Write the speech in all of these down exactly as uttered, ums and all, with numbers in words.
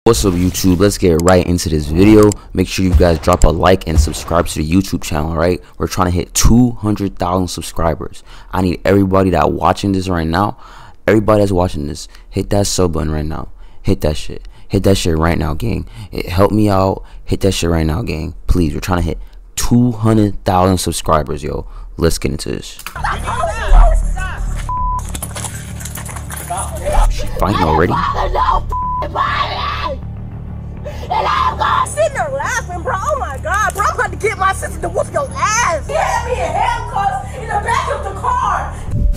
What's up YouTube? Let's get right into this video. Make sure you guys drop a like and subscribe to the YouTube channel. Right, we're trying to hit two hundred thousand subscribers. I need everybody that watching this right now, everybody that's watching this, hit that sub button right now. Hit that shit. Hit that shit right now, gang. It help me out. Hit that shit right now, gang. Please, we're trying to hit two hundred thousand subscribers, yo. Let's get into this. She fighting already? And I'm gonna sit there laughing, bro. Oh my god, bro. I'm about to get my sister to whoop your ass. He had me in handcuffs in the back of the car.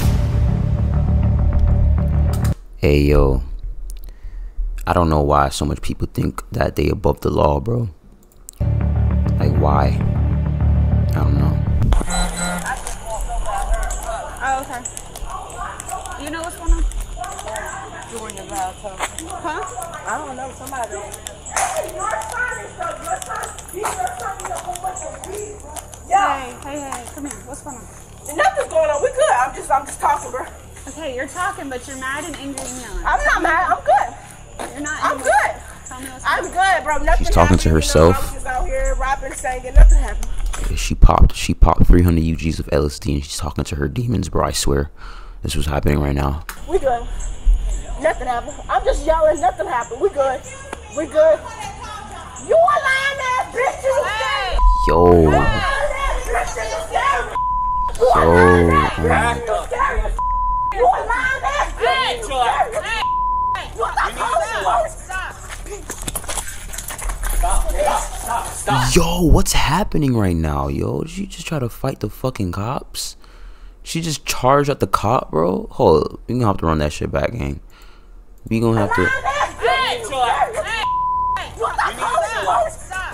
Hey, yo. I don't know why so much people think that they above the law, bro. Like, why? I don't know. Oh, okay. You know what's going on? Doing the loud talk. Huh? I don't know, somebody. Hey, your son is the, your son, he's your son, he's a whole bunch of beef. Yeah. Hey, hey, hey, come here. What's going on? Nothing's going on. We good. I'm just, I'm just talking, bro. Okay, you're talking, but you're mad and angry and yelling. I'm not mad. I'm good. You're not. I'm angry. good. Tell me what's I'm going on. good, bro. Nothing She's talking to happened, herself. You know, I was just out here rapping, singing. Nothing happened. She popped. She popped three hundred U Gs of L S D and she's talking to her demons, bro. I swear. This was happening right now. We good. Nothing happened. I'm just yelling. Nothing happened. We good. We good. You a lying ass bitch. You Hey! Yo. You a lying ass bitch. You scary. You a Yo. lying ass um, bitch. You scary. You a lying ass bitch. You scary. Hey! Hey! You a lying ass Stop! Yo, what's happening right now, yo? Did she just try to fight the fucking cops? She just charged at the cop, bro? Hold up. We gonna have to run that shit back, gang. We gonna have to. Hey! Hey! Hey! You a lying ass Stop!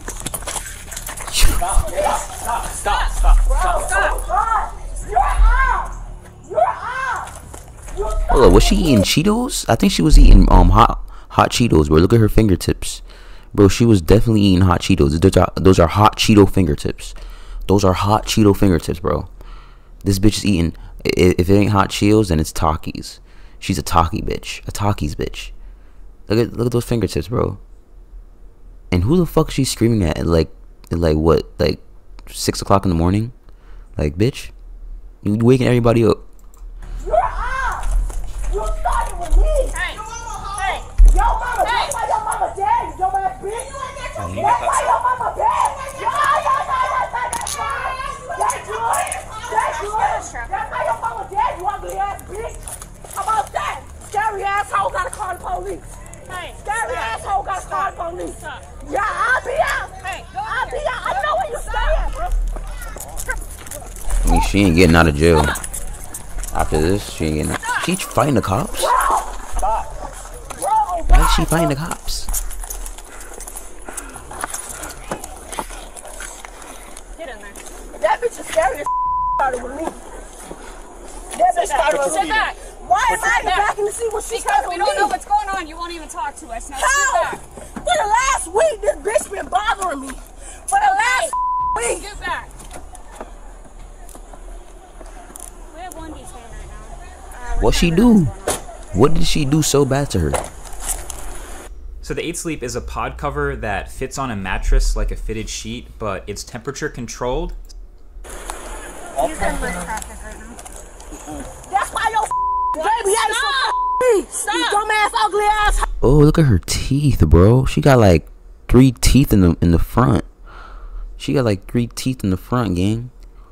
Stop, stop, stop, stop. Stop. You're out. You're out. You're Hold up, was she eating Cheetos? I think she was eating um hot hot Cheetos, bro. Look at her fingertips. Bro, she was definitely eating hot Cheetos. Those are, those are hot Cheeto fingertips. Those are hot Cheeto fingertips, bro. This bitch is eating. If it ain't hot Cheetos, then it's Takis. She's a Taki bitch. A Takis bitch. Look at look at those fingertips, bro. And who the fuck is she screaming at? Like, like what? Like six o'clock in the morning? Like, bitch, you waking everybody up. You're out. You started with me. Hey! Hey! Yo, mama, that's why your mama dead, you dumb ass bitch. That's why your mama dead. Yo, yo, yo, yo, that's right. That's good. That's good. That's why your mama dead, you ugly ass bitch. How about that? Scary asshole gotta call the police. Hey! Scary asshole gotta call the police. Stop! Yeah, I'll be out. Hey! Go I'll be here. out. I know where you staying, bro. I mean, she ain't getting out of jail. After this, she ain't getting out. She fighting the cops? Bro, Why is she fighting the cops? Get in there. that bitch is scary as started with me. That bitch started with Sit me. back. Why am I in the back. back to see what she Because started we with don't me? know what's going on. You won't even talk to us. Now sit How? back. For the last week, this bitch been bothering me. For the last week. Get back. We have one piece right now. Uh, What she do? What did she do so bad to her? So the eight Sleep is a pod cover that fits on a mattress like a fitted sheet, but it's temperature controlled. You're in with traffic right now. That's why your baby ain't so me. Stop. You dumbass, ugly ass. Oh, look at her teeth, bro. She got like three teeth in the in the front. She got like three teeth in the front, gang.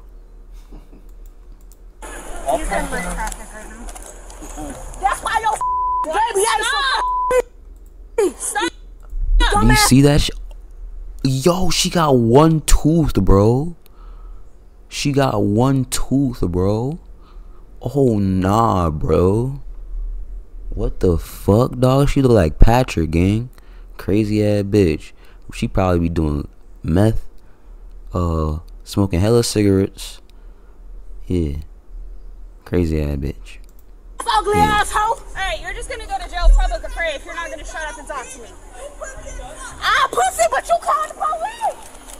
You're in with traffic right now. That's why your baby ain't so me. Stop! Do you see that? Sh Yo, she got one tooth, bro. She got one tooth, bro. Oh, nah, bro. What the fuck, dog? She look like Patrick, gang. Crazy ass bitch. She probably be doing meth, uh, smoking hella cigarettes. Yeah. Crazy ass bitch. Ugly Yeah. asshole. Hey, you're just gonna go to jail public afraid if you're not gonna shut up and talk to me. I pussy, but you called the police.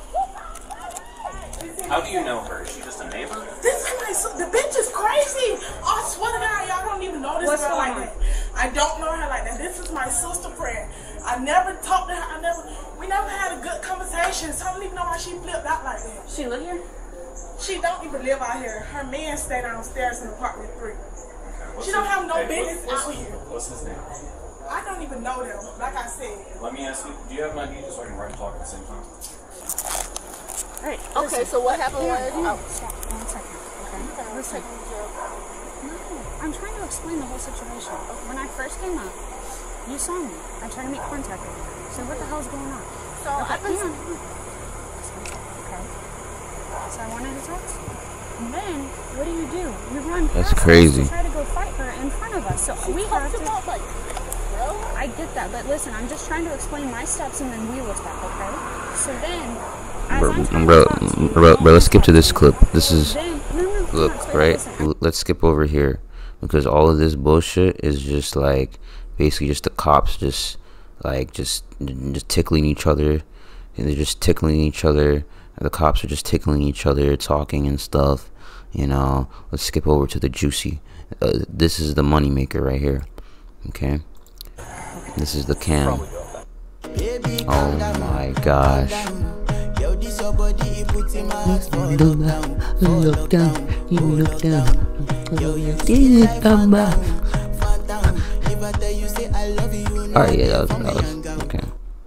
How do you know her? Is she just a neighbor? This is my so the bitch is crazy. I swear to God, y'all don't even know this What's girl going like on? that. I don't know her like that. This is my sister friend. I never talked to her. I never, we never had a good conversation. So I don't even know why she flipped out like that. She live here? She don't even live out here. Her man stay downstairs in apartment three. Okay, She don't have no hey, business what's, out here. What's his name? I don't even know them. Like I said. Let me ask you, do you have an I D just so I can write and talk at the same time? Alright. Okay, so what happened was... Oh, stop. One second. Okay. Listen. No, I'm trying to explain the whole situation. When I first came up, you saw me. I tried to make contact with you. So what the hell's going on? So okay, I've been... hang on, hang on. Okay. So I wanted to talk to you. And then, what do you do? You run That's past crazy. us to try to go fight her in front of us. So we have to... About, like, bro. I get that, but listen, I'm just trying to explain my steps and then we will talk, okay? So then, as Bro, I'm trying bro, to talk to you, bro, bro, let's skip to this clip. This is, then, no, no, come look, on, wait, right? listen, I- L- Let's skip over here because all of this bullshit is just like basically just the cops just like just just tickling each other, and they're just tickling each other. The cops are just tickling each other, talking and stuff. You know, let's skip over to the juicy. Uh, this is the moneymaker right here. Okay, this is the cam. Oh my gosh. Look down, you look down. Alright, yeah, that was, that was okay.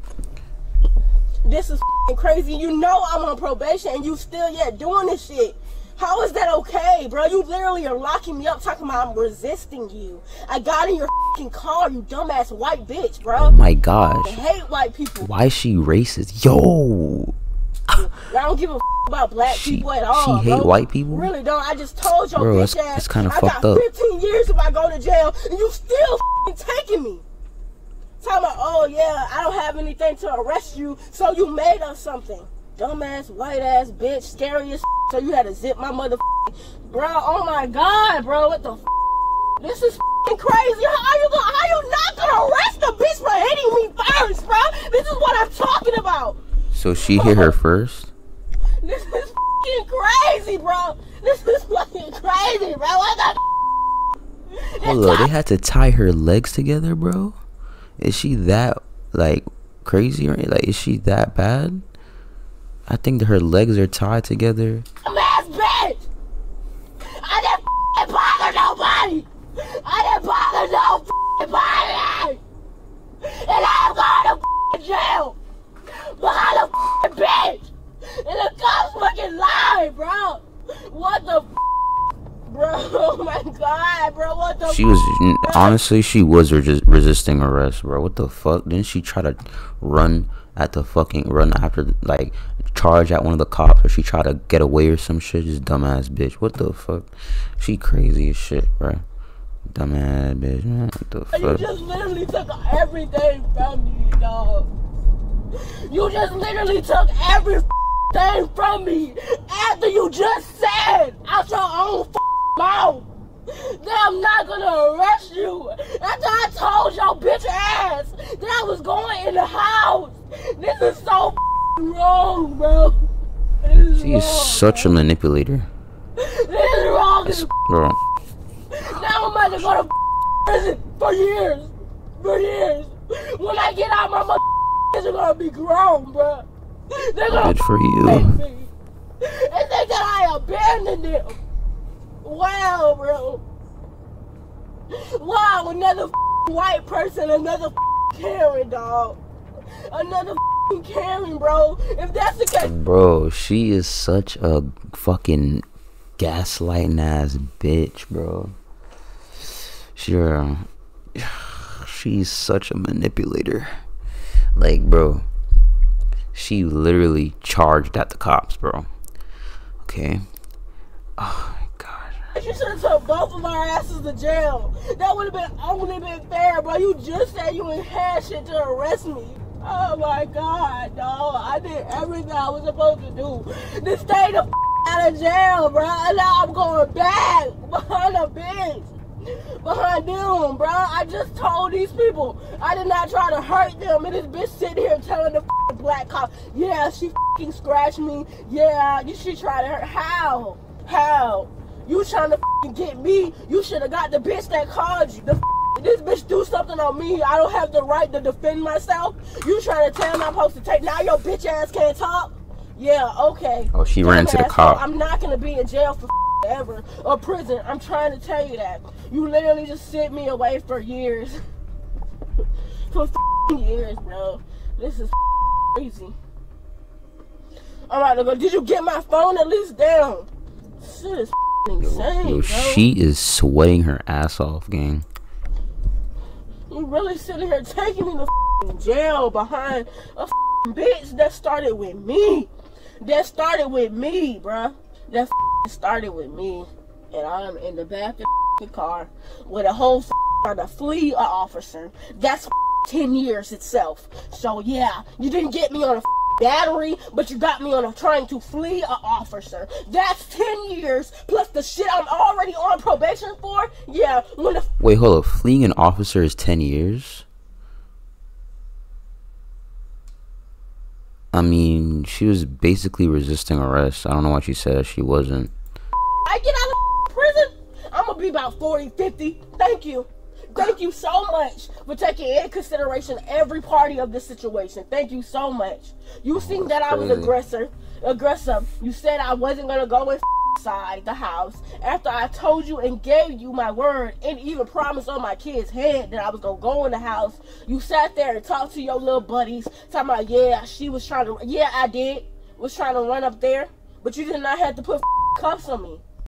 This is f***ing crazy. You know I'm on probation and you still yet doing this shit. How is that okay, bro? You literally are locking me up talking about I'm resisting you. I got in your f***ing car, you dumbass white bitch, bro. Oh my gosh. I hate white people. Why is she racist? Yo! I don't give a f about black She- people at all, she hate bro. white people? Really don't. I just told your Bro, bitch that's- ass that's kinda I fucked got up. fifteen years if I go to jail, and you still f***ing taking me. Talking about, oh yeah, I don't have anything to arrest you, so you made up something. Dumbass, white ass bitch, scary as f***, so you had to zip my mother Bro, oh my god, bro, what the f***? This is f***ing crazy. How are you gonna, how you not gonna arrest the bitch for hitting me first, bro? This is what I'm talking about. So she hit her first? This is f***ing crazy, bro. This is fucking crazy, bro. What the f***? Hold up, they had to tie her legs together, bro? Is she that, like, crazy? Or, like, is she that bad? I think that her legs are tied together. Ass bitch! I didn't f***ing bother nobody! I didn't bother no f***ing body! And I'm going to f***ing jail! Behind a f***ing bitch! And the cops fucking lie, bro! What the f***? Bro, oh my god, bro, what the She f***? was, honestly, she was resist, resisting arrest, bro. What the fuck? Didn't she try to run at the fucking, run after, like, charge at one of the cops, or she try to get away or some shit? Just dumbass bitch. What the fuck? She crazy as shit, bro. Dumbass bitch, man. What the You fuck? just literally took everything from me, dog. You just literally took everything from me after you just said out your own mouth that I'm not gonna arrest you. After I told your bitch ass that I was going in the house. This is so wrong, bro. This is She is wrong, such a manipulator. This is wrong. This is Bro. Now I'm about to go to prison for years. For years. When I get out, my mother kids are gonna be grown, bro. They're gonna Good for you. me and think that I abandoned them. Wow, bro. Wow, another white person, another Karen, dog. Another Karen, bro. If that's the case. Bro, she is such a fucking gaslighting ass bitch, bro. Sure. She's such a manipulator. Like, bro, she literally charged at the cops, bro. Okay. Oh my god. You should have took both of our asses to jail. That would have been only been fair, bro. You just said you ain't had shit to arrest me. Oh my god, dog. I did everything I was supposed to do to stay the f out of jail, bro. And now I'm going back behind a bench. Behind them, bro. I just told these people I did not try to hurt them, and this bitch sitting here telling the f black cop, yeah, she f scratched me. Yeah, you should try to hurt. How? How? You trying to f get me? You should have got the bitch that called you. The f This bitch do something on me. I don't have the right to defend myself. You trying to tell me I'm supposed to take, now your bitch ass can't talk? Yeah, okay. Oh, she ran to the Dumbass, cop. I'm not gonna be in jail for forever or prison. I'm trying to tell you that. You literally just sent me away for years. For years, bro. This is crazy. I'm about to go. Did you get my phone at least down? Shit is insane, Yo, bro. she is sweating her ass off, gang. You really sitting here taking me to jail behind a bitch that started with me. That started with me, bruh. That started with me. And I'm in the back of the car with a whole trying to flee an officer. That's ten years itself. So yeah, you didn't get me on a battery, but you got me on a trying to flee an officer. That's ten years plus the shit I'm already on probation for. Yeah, when the Wait, hold up. Fleeing an officer is ten years? I mean, she was basically resisting arrest. I don't know why she said she wasn't. I get out of prison, I'm gonna be about forty, fifty. Thank you. Thank you so much for taking into consideration every party of this situation. Thank you so much. You seen that I was crazy. aggressor, aggressive. You said I wasn't gonna go inside the house after I told you and gave you my word and even promised on my kid's head that I was gonna go in the house. You sat there and talked to your little buddies, talking about, yeah, she was trying to, yeah, I did, was trying to run up there, but you did not have to put cuffs on me.